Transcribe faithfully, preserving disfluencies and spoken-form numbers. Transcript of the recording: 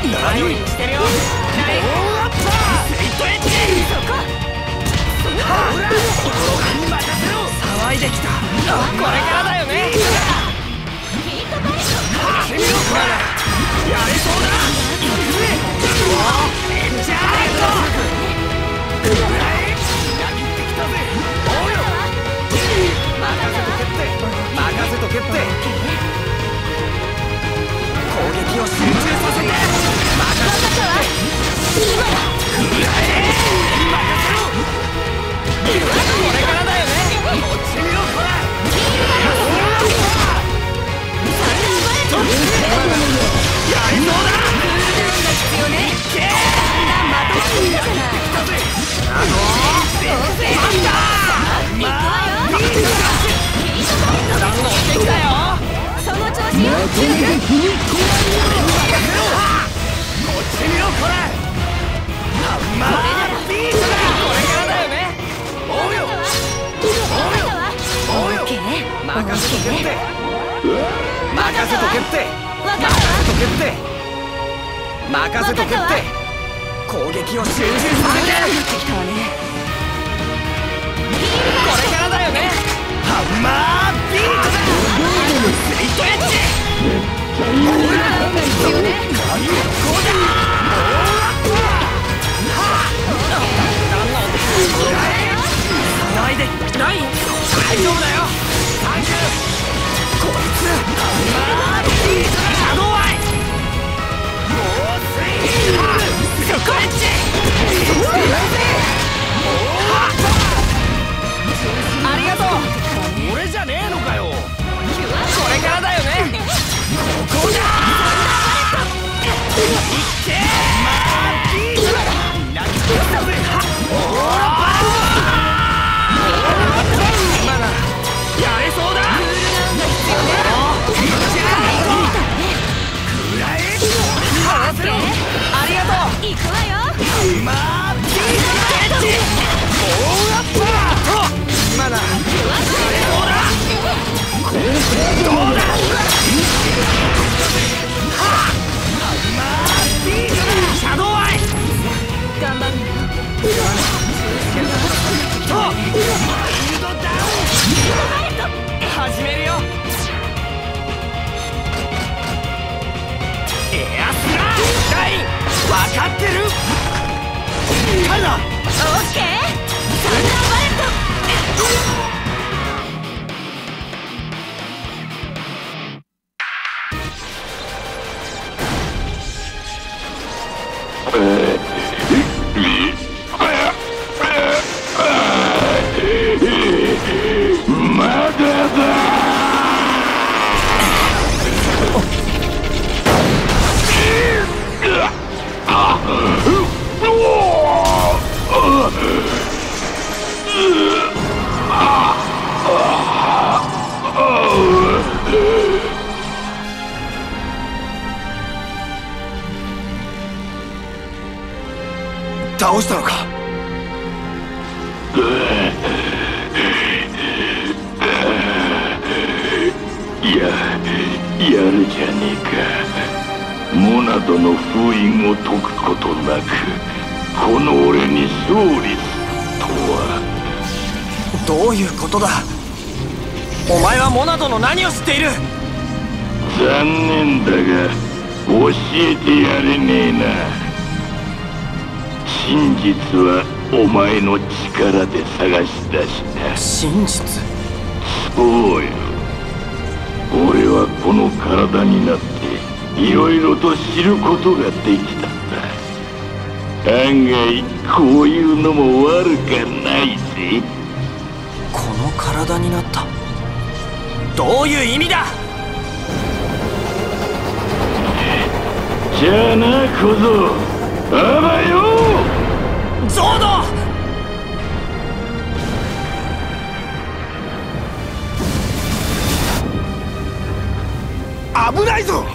何をしてるよ。騒いできた。これからだよね。やれそうだ。めっちゃ任せとけって。攻撃を集中させて任せて。これからだよね。こっち見ろこら。やりそうだ。必要ね。また死んだじゃない。あのその調子よ。こっち見ろこら。まあビートだ。これからだよね。おうよおうよ。任せとけって任せとけって任せとけって任せとけって。攻撃を集中させて。これからだよね。ハンマービートだ。スリットエッジ。これだ。必要ね。こうだ。騒いでない。大丈夫だよ。サンキュー。こいつハンマービートだ。シャドウアイ。もうスリットエッジ。ありがとう。俺じゃねえのかよ。これからだよね。ここだ。いっけー。まあビートだ。みんな来てたぜ。おー今ならやれそうだ。くらえ。ありがとう。行くわよ。まあビートだ。オーアッパー。今ならどうだ。シャドウアイ。頑張るよ。始めるよ。エアスラーライン分かってる。カナオッケー。サンダーバレット。 まだだ。 倒したのか。 いや、やるじゃねえか。モナドの封印を解くことなくこの俺に勝利とは。 どういうことだ。お前はモナドの何を知っている。 残念だが教えてやれねえな。真実はお前の力で探し出した。 真実。 そうよ。俺はこの体になっていろいろと知ることができたんだ。案外こういうのも悪かないぜ。 この体になった。どういう意味だ。 じゃあな小僧、あばよ。 ゾード。危ないぞ。